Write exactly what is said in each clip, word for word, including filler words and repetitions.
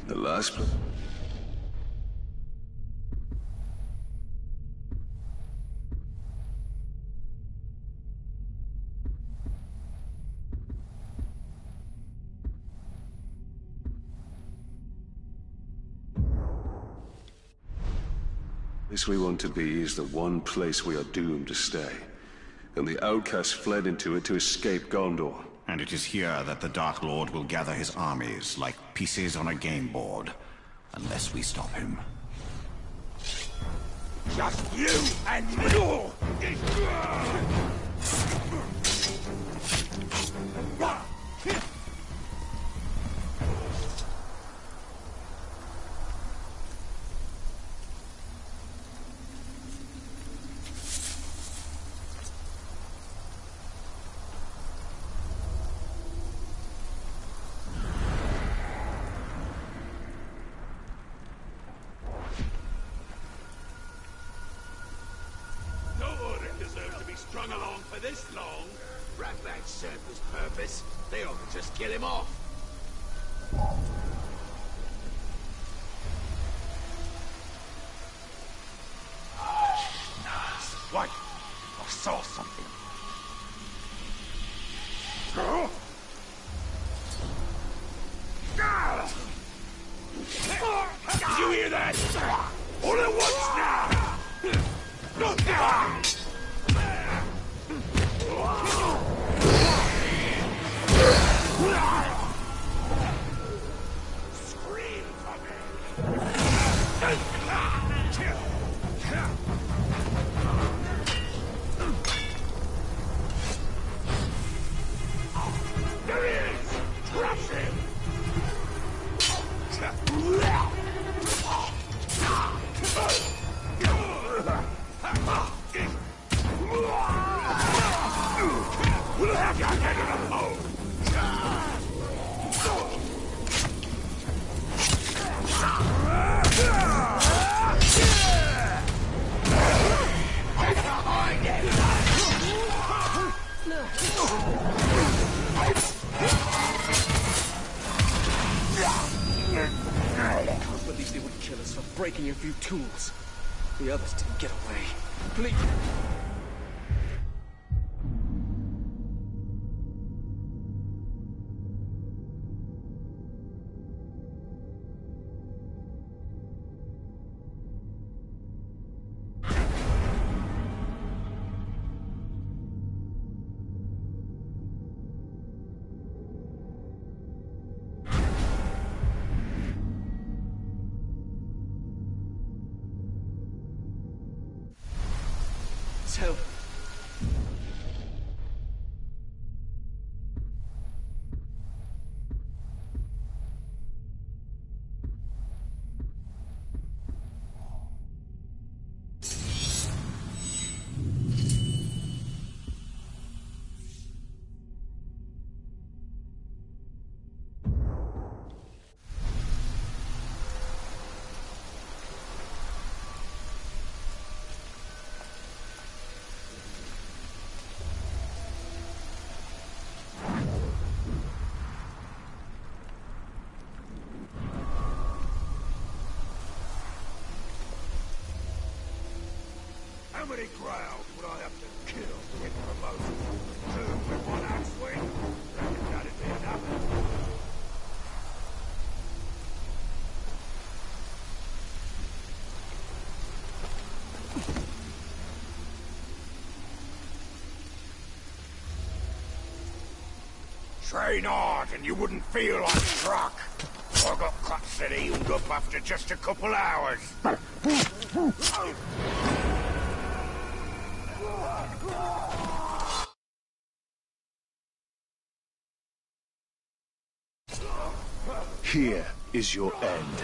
The last... This we want to be is the one place we are doomed to stay. And the outcasts fled into it to escape Gondor. And it is here that the Dark Lord will gather his armies like pieces on a game board. Unless we stop him. Just you and me! Strung along for this long. Rat that serpent's purpose. They ought to just kill him off. Wait, I saw something. Did you hear that? All at once now! Scream for me! There he is! Crush him! We'll have you get in a hole! I can't believe they would kill us for breaking a few tools. The others didn't get away. Please. So... How many crowds would I have to kill to get promoted? Two with one axe swing? Reckon that'd be enough? Train hard and you wouldn't feel like truck. I got cuts that healed up after just a couple hours. Here is your end.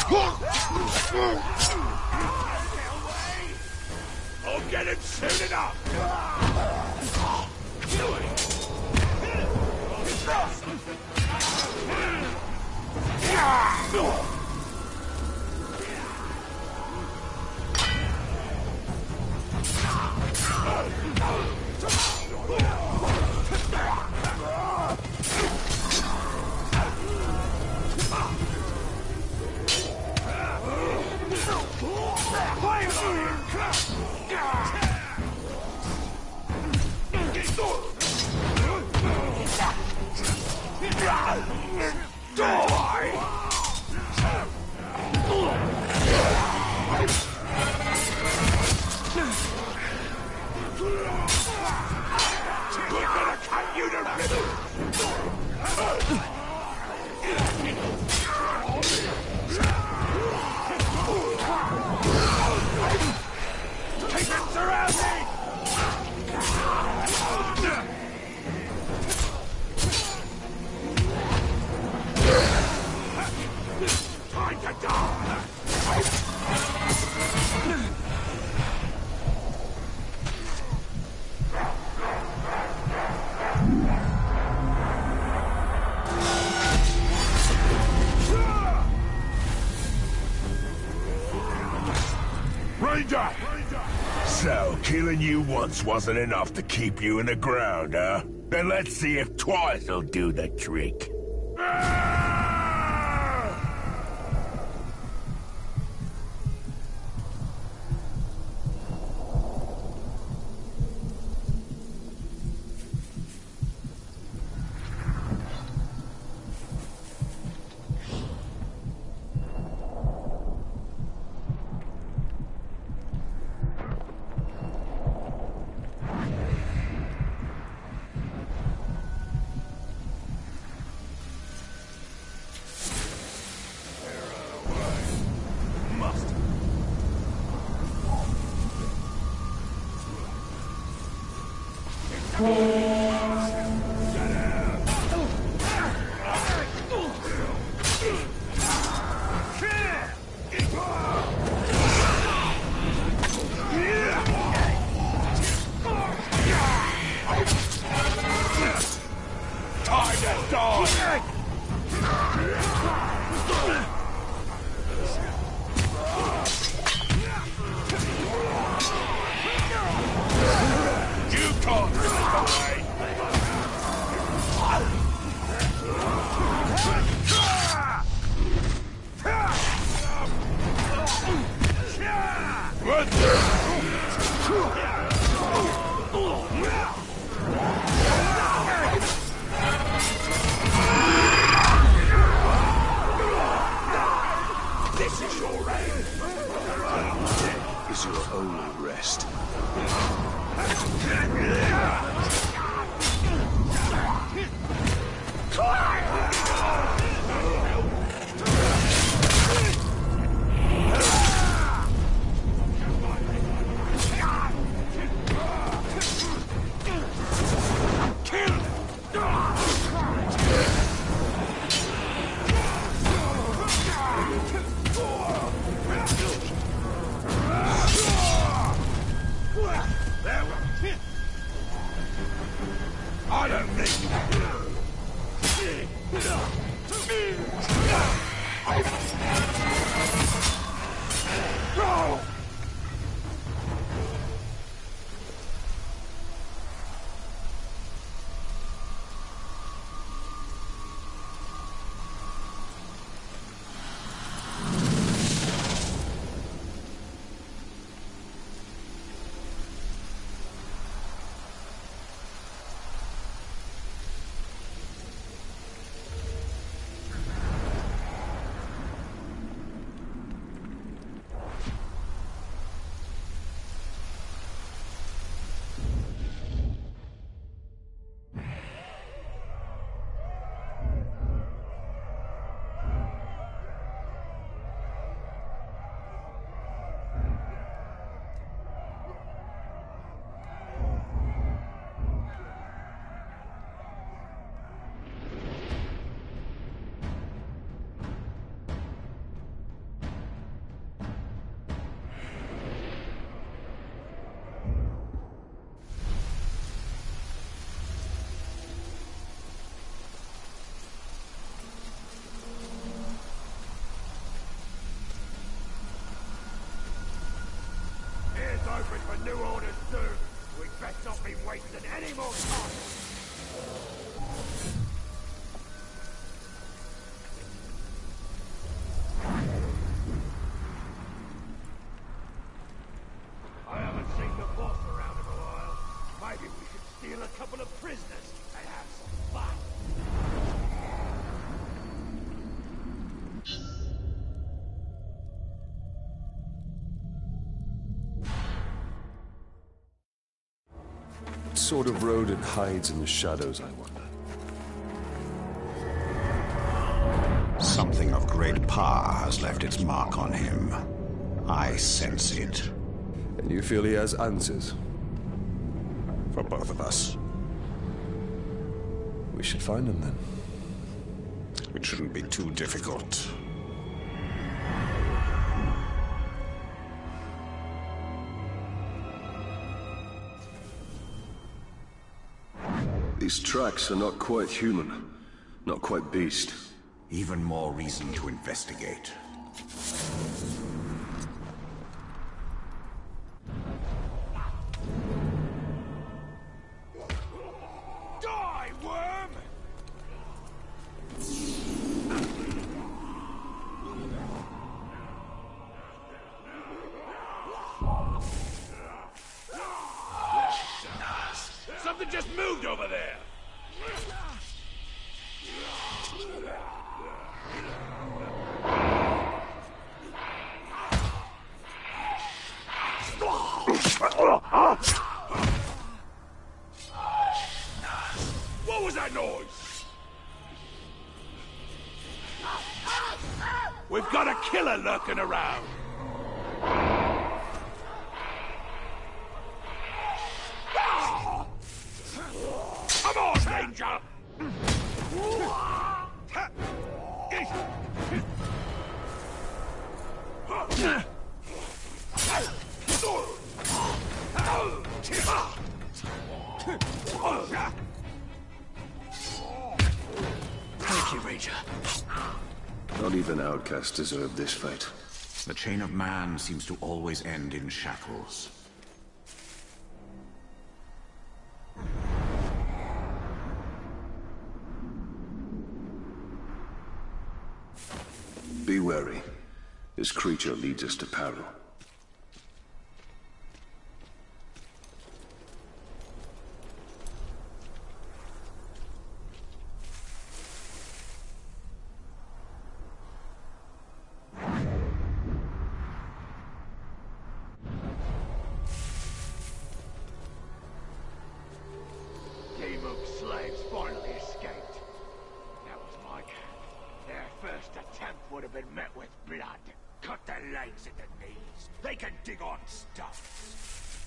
I'll get him soon enough! So, killing you once wasn't enough to keep you in the ground, huh? Then let's see if twice will do the trick. sort of rodent hides in the shadows, I wonder? Something of great power has left its mark on him. I sense it. And you feel he has answers? For both of us. We should find them then. It shouldn't be too difficult. These tracks are not quite human, not quite beast. Even more reason to investigate. Die, worm! Something just moved over there! What was that noise? We've got a killer lurking around. Come on, Ranger! Thank you, Ranger. Not even outcasts deserve this fate. The chain of man seems to always end in shackles. Be wary. This creature leads us to peril. Slaves finally escaped. That was like their first attempt would have been met with blood. Cut their legs at the knees. They can dig on stuff.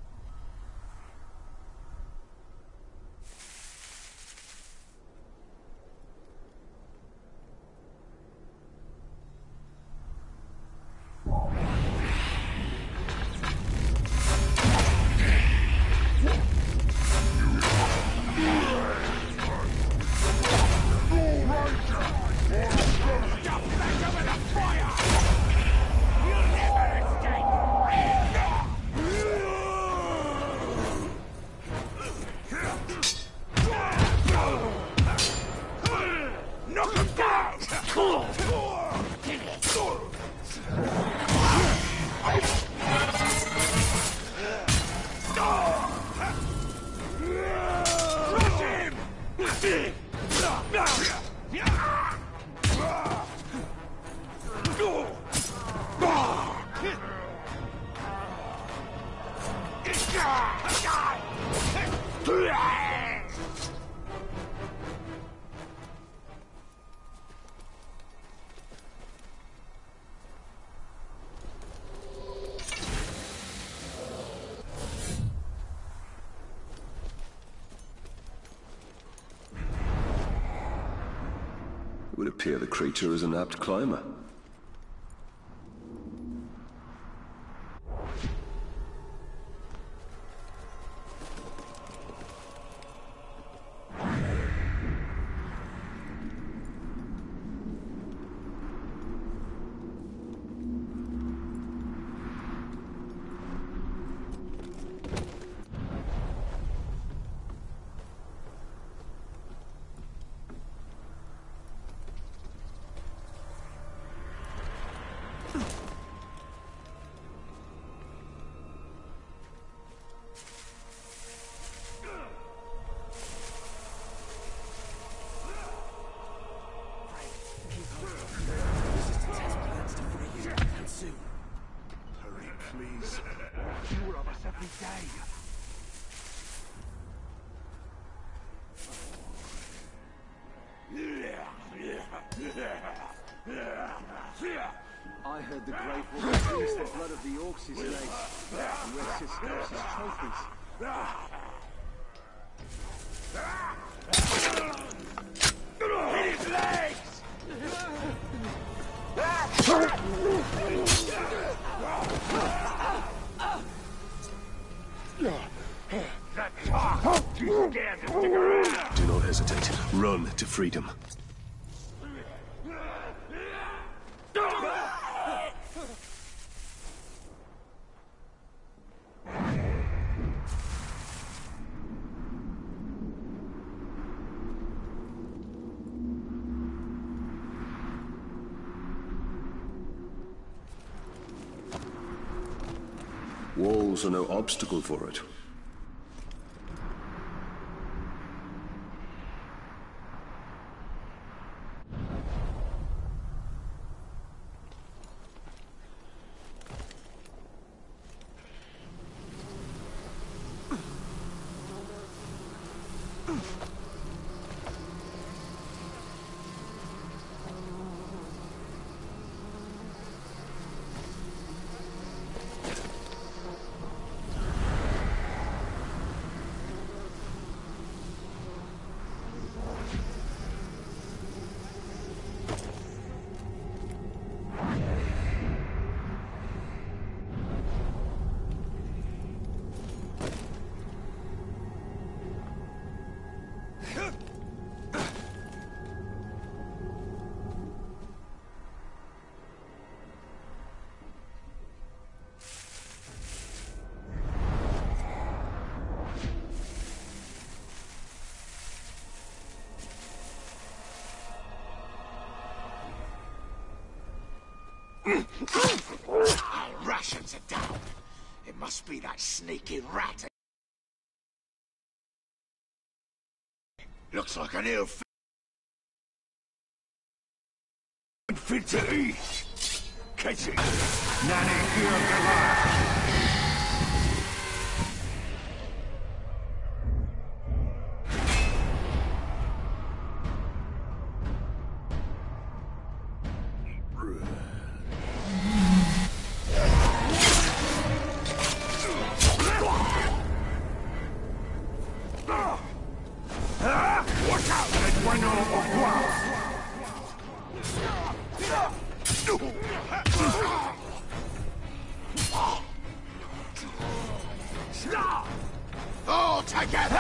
It would appear the creature is an apt climber. I heard the Great Hawk drinks the blood of the orcs his legs. The rest his scalps as trophies. His legs! That talk! Too scared to stick around! Do not hesitate. Run to freedom. Walls are no obstacle for it. Our rations are down. It must be that sneaky rat. Looks like an ill fit to eat. Catch it. Nanny, here Goliath. All together!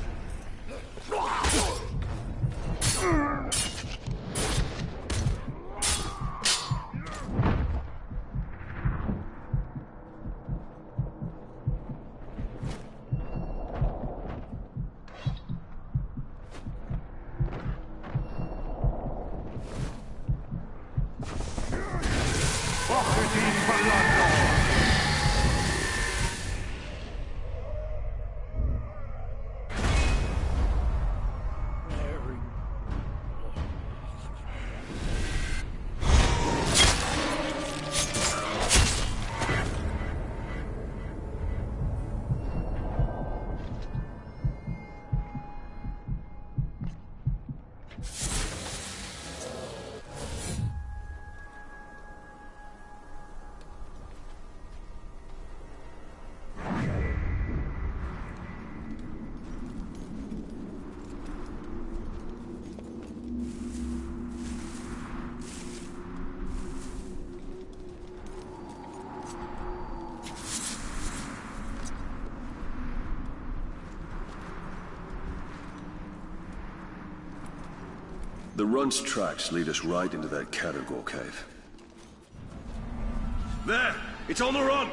The Runt's tracks lead us right into that Catergor cave. There! It's on the run!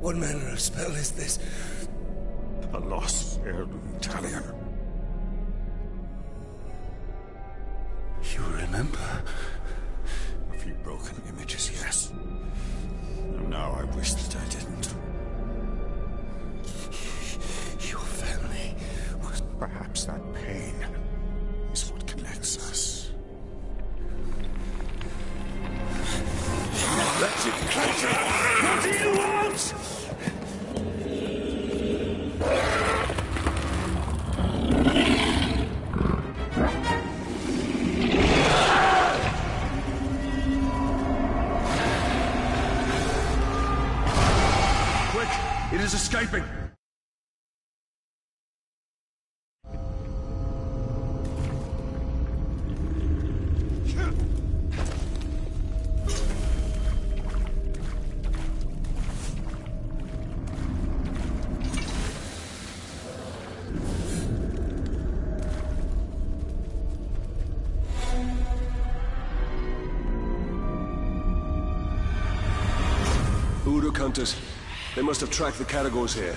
What manner of spell is this? A lost heirloom talion. You remember? A few broken images, yes. And now I wish that I didn't. Your family was... Perhaps that pain is what connects us. Wretched creature! What do you want? Quick! It is escaping! Uruk hunters. They must have tracked the categories here.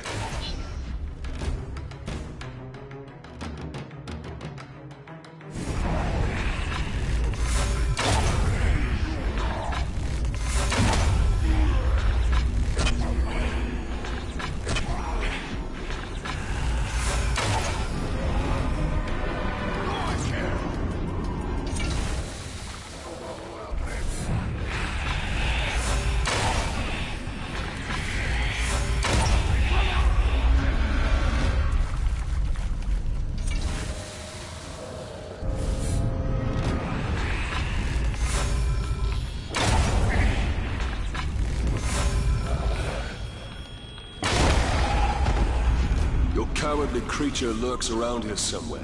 Cowardly creature lurks around here somewhere.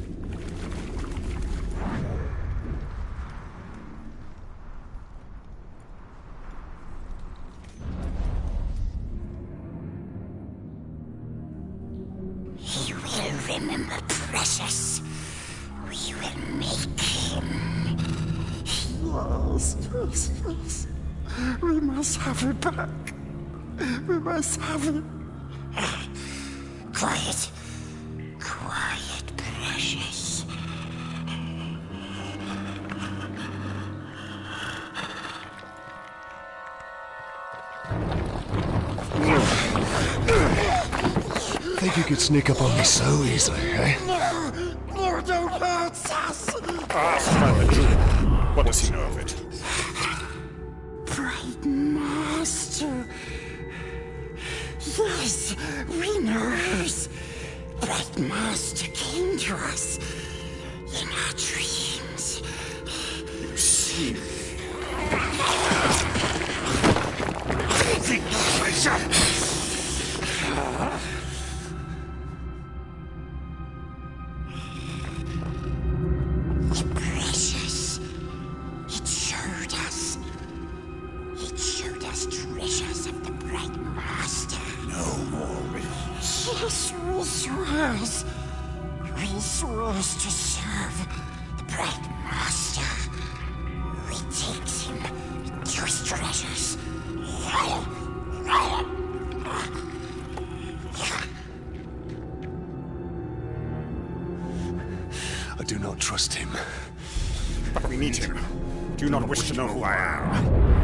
He will remember Precious. We will make him. Yes, yes, yes. We must have it back. We must have it. Quiet. Quiet, Precious. Think you could sneak up on me so easily, eh? No! Mordor hurts us! Ask Father Drew. What does he know of it? Bright Master. Yes, we knows. Bright Master came to us in our dreams. You see. The treasure! Precious. It showed us. It showed us treasures of the Bright Master. No more rings. Yes, we swears. We swore to serve the Bright Master. We takes him to his treasures. I do not trust him. But we need him. Do you not wish to know who I am?